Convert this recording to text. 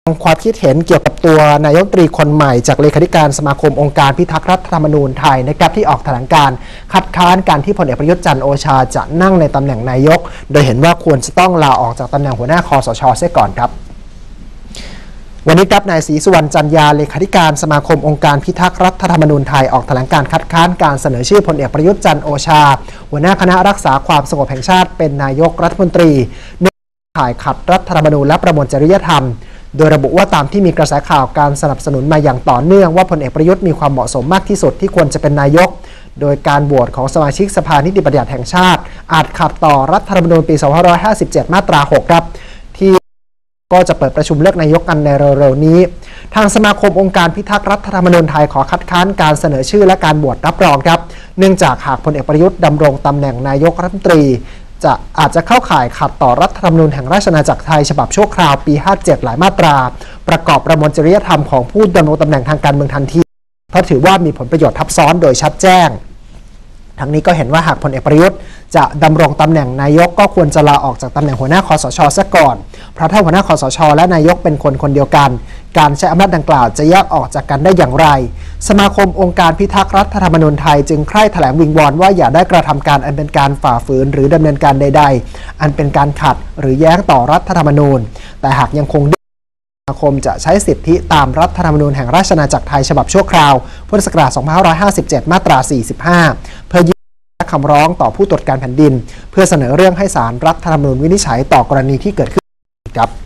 ความคิดเห็นเกี่ยวกับตัวนายกรัฐมนตรีคนใหม่จากเลขาธิการสมาคมองค์การพิทักษ์รัฐธรรมนูญไทยนะครับที่ออกแถลงการคัดค้านการที่พลเอกประยุทธ์จันทร์โอชาจะนั่งในตำแหน่งนายกโดยเห็นว่าควรจะต้องลาออกจากตำแหน่งหัวหน้าคสช.เสียก่อนครับวันนี้ครับนายศรีสุวรรณจันยาเลขาธิการสมาคมองค์การพิทักษ์รัฐธรรมนูญไทยออกแถลงการคัดค้านการเสนอชื่อพลเอกประยุทธ์จันทร์โอชาหัวหน้าคณะรักษาความสงบแห่งชาติเป็นนายกรัฐมนตรีเนื่องจากข่ายขัดรัฐธรรมนูญและประมวลจริยธรรมโดยระบุว่าตามที่มีกระแสข่าวการสนับสนุนมาอย่างต่อเนื่องว่าพลเอกประยุทธ์มีความเหมาะสมมากที่สุดที่ควรจะเป็นนายกโดยการโหวตของสมาชิกสภานิติบัญญัติแห่งชาติอาจขัดต่อรัฐธรรมนูญปี 2557 มาตรา 6 ครับที่ก็จะเปิดประชุมเลือกนายกกันในเร็วๆนี้ทางสมาคมองค์การพิทักษ์รัฐธรรมนูญไทยขอคัดค้านการเสนอชื่อและการโหวตรับรองครับเนื่องจากหากพลเอกประยุทธ์ดำรงตำแหน่งนายกรัฐมนตรีอาจจะเข้าข่ายขัดต่อรัฐธรรมนูญแห่งราชอาณาจักรไทยฉบับชั่วคราวปี 57 หลายมาตราประกอบประมวลจริยธรรมของผู้ดำรงตำแหน่งทางการเมืองทันทีเพราะถือว่ามีผลประโยชน์ทับซ้อนโดยชัดแจ้งทั้งนี้ก็เห็นว่าหากพลเอกประยุทธ์จะดำรงตำแหน่งนายกก็ควรจะลาออกจากตำแหน่งหัวหน้าคสช.ซะก่อนเพราะถ้าหัวหน้าคสช.และนายกเป็นคนเดียวกันการใช้อำนาจดังกล่าวจะแยกออกจากกันได้อย่างไรสมาคมองค์การพิทักษ์รัฐธรรมนูญไทยจึงใคร่แถลงวิงวอนว่าอย่าได้กระทำการอันเป็นการฝ่าฝืนหรือดำเนินการใดๆอันเป็นการขัดหรือแย้งต่อรัฐธรรมนูญแต่หากยังคงสมาคมจะใช้สิทธิตามรัฐธรรมนูญแห่งราชอาณาจักรไทยฉบับชั่วคราวพุทธศักราช 2557 มาตรา 45 เพื่อยื่นคำร้องต่อผู้ตรวจการแผ่นดินเพื่อเสนอเรื่องให้ศาลรัฐธรรมนูญวินิจฉัยต่อกรณีที่เกิดขึ้นครับ